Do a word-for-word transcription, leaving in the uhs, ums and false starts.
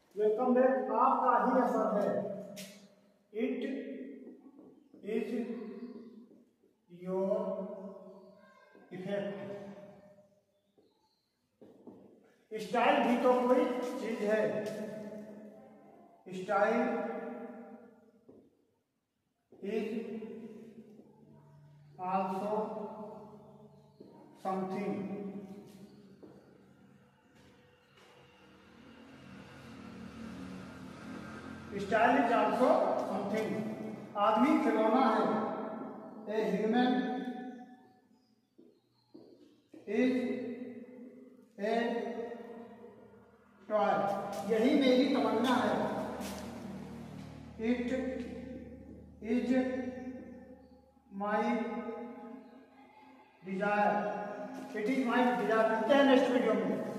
Welcome back. आपका ही असर है। It is your effect. Style भी तो कोई चीज है। Style is also something. Style is also something. आदमी खिलौना है। A human is a toy. यही मेरी तमन्ना है। It is my desire. It is my desire. मिलते हैं नेक्स्ट वीडियो में।